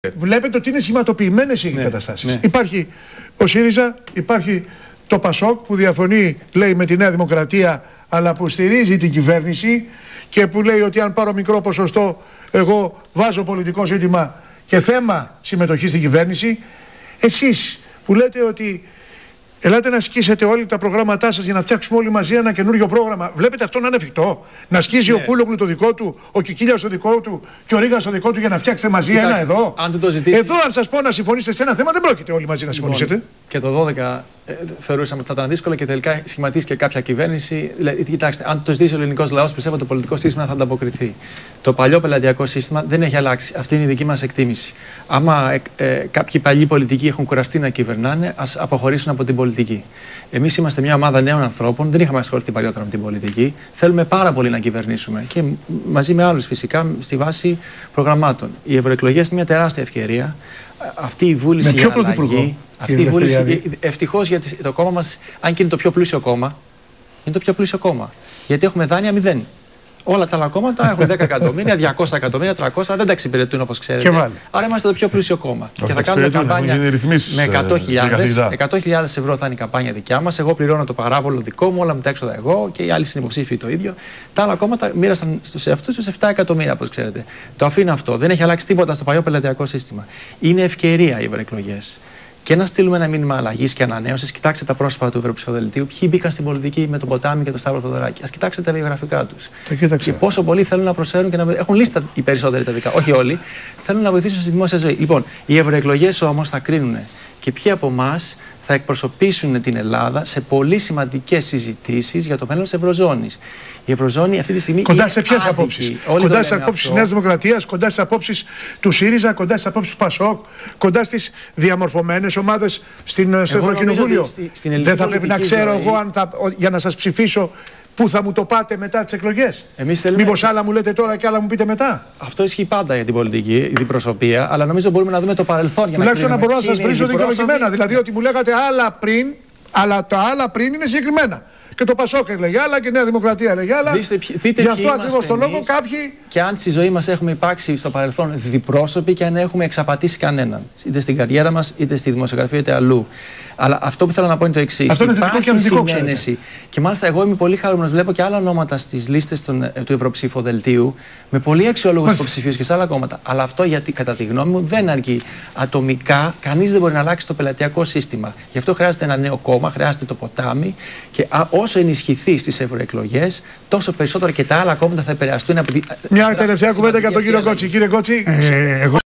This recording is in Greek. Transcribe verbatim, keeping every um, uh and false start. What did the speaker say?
Βλέπετε ότι είναι σχηματοποιημένες οι ναι, καταστάσεις. Ναι. Υπάρχει ο ΣΥΡΙΖΑ, υπάρχει το ΠΑΣΟΚ που διαφωνεί, λέει, με τη Νέα Δημοκρατία, αλλά που στηρίζει την κυβέρνηση και που λέει ότι αν πάρω μικρό ποσοστό, εγώ βάζω πολιτικό ζήτημα και θέμα συμμετοχή στην κυβέρνηση. Εσείς που λέτε ότι ελάτε να ασκήσετε όλοι τα προγράμματά σας για να φτιάξουμε όλοι μαζί ένα καινούριο πρόγραμμα. Βλέπετε αυτό να είναι εφικτό? Να ασκήσει ναι. ο Κούλογλου το δικό του, ο Κικίλιας το δικό του και ο Ρήγας το δικό του για να φτιάξετε μαζί Κοιτάξτε, ένα εδώ. Αν το ζητήσεις... Εδώ, αν σας πω να συμφωνήσετε σε ένα θέμα, δεν πρόκειται όλοι μαζί να συμφωνήσετε. Λοιπόν, και το δώδεκα ε, θεωρούσαμε ότι θα ήταν δύσκολο και τελικά σχηματίστηκε κάποια κυβέρνηση. Δηλαδή, κοιτάξτε, αν το ζητήσει ο ελληνικός λαός, πιστεύω το πολιτικό σύστημα θα ανταποκριθεί. Το παλιό πελατειακό σύστημα δεν έχει αλλάξει. Αυτή είναι η δική μας εκτίμηση. Άμα ε, ε, κάποιοι παλιοί πολιτικοί έχουν κουραστεί να κυβερνάνε, ας αποχωρήσουν από την πολιτική. Εμείς είμαστε μια ομάδα νέων ανθρώπων, δεν είχαμε ασχοληθεί παλιότερα με την πολιτική. Θέλουμε πάρα πολύ να κυβερνήσουμε και μαζί με άλλους φυσικά στη βάση προγραμμάτων. Οι ευρωεκλογές είναι μια τεράστια ευκαιρία. Αυτή η βούληση για αλλαγή. Αυτή η βούληση, ευτυχώς γιατί το κόμμα μας, αν και είναι το πιο πλούσιο κόμμα, είναι το πιο πλούσιο κόμμα. Γιατί έχουμε δάνεια μηδέν. Όλα τα άλλα κόμματα έχουν δέκα εκατομμύρια, διακόσια εκατομμύρια, τριακόσια, δεν τα εξυπηρετούν όπως ξέρετε. Άρα είμαστε το πιο πλούσιο κόμμα. Και θα κάνουμε καμπάνια με εκατό χιλιάδες ευρώ θα είναι η καμπάνια δικιά μας. Εγώ πληρώνω το παράβολο δικό μου, όλα μου τα έξοδα εγώ και οι άλλοι συνυποψήφοι το ίδιο. Τα άλλα κόμματα μοίρασαν στους εαυτούς τους επτά εκατομμύρια, όπως ξέρετε. Το αφήνω αυτό. Δεν έχει αλλάξει τίποτα στο παλιό πελατειακό σύστημα. Είναι ευκαιρία οι ευρωεκλογές. Και να στείλουμε ένα μήνυμα αλλαγής και ανανέωσης. Κοιτάξτε τα πρόσωπα του Ευρωψηφοδελτίου. Ποιοι μπήκαν στην πολιτική με το Ποτάμι και το Σταύρο Θοδωράκη. Ας κοιτάξετε τα βιογραφικά τους. Και πόσο πολλοί θέλουν να προσφέρουν και να. Έχουν λύσει οι περισσότεροι τα δικά. Όχι όλοι. Θέλουν να βοηθήσουν στη δημόσια ζωή. Λοιπόν, οι ευρωεκλογές όμως θα κρίνουν και ποιοι από εμάς θα εκπροσωπήσουν την Ελλάδα σε πολύ σημαντικές συζητήσεις για το μέλλον της Ευρωζώνης. Η Ευρωζώνη αυτή τη στιγμή. Κοντά σε ποιες απόψεις? Κοντά στις απόψεις της Νέας Δημοκρατίας, κοντά στις απόψεις του ΣΥΡΙΖΑ, κοντά στις απόψεις του ΠΑΣΟΚ, κοντά στις διαμορφωμένες ομάδες στην, στο Ευρωκοινοβούλιο. Στη, στην δεν θα πρέπει να ξέρω ζωή. εγώ αν θα, για να σας ψηφίσω πού θα μου το πάτε μετά τις εκλογές? Θέλουμε... Μήπως άλλα μου λέτε τώρα και άλλα μου πείτε μετά? Αυτό ισχύει πάντα για την πολιτική, την προσωπία, αλλά νομίζω μπορούμε να δούμε το παρελθόν για να τουλάχιστον να μπορώ να σας βρίσω δικαιολογημένα. Δηλαδή ότι μου λέγατε άλλα πριν, αλλά τα άλλα πριν είναι συγκεκριμένα. Και το ΠΑΣΟΚ έλεγε άλλα και η Νέα Δημοκρατία έλεγε άλλα. Δείστε, δείτε Γι' αυτό ακριβώς το λόγο κάποιοι. Και αν στη ζωή μας έχουμε υπάρξει στο παρελθόν διπρόσωποι και αν έχουμε εξαπατήσει κανέναν. Είτε στην καριέρα μας, είτε στη δημοσιογραφία, είτε αλλού. Αλλά αυτό που θέλω να πω είναι το εξής. Αυτό είναι θετικό και αρνητικό, συνένεση. Και μάλιστα εγώ είμαι πολύ χαρούμενος. Βλέπω και άλλα ονόματα στις λίστες των, του Ευρωψηφοδελτίου με πολύ αξιόλογους υποψηφίους και σε άλλα κόμματα. Αλλά αυτό γιατί κατά τη γνώμη μου δεν αρκεί. Ατομικά κανείς δεν μπορεί να αλλάξει το πελατειακό σύστημα. Γι' αυτό χρειάζεται ένα νέο κόμμα, χρειάζεται το ποτάμι. Και α, όσο ενισχυθεί στις ευρωεκλογές, τόσο περισσότερο και τα άλλα κόμματα θα επηρεαστούν από τη. Μια τελευταία κουβέντα για τον κύριο Κότσι. Κύριε Κότσι.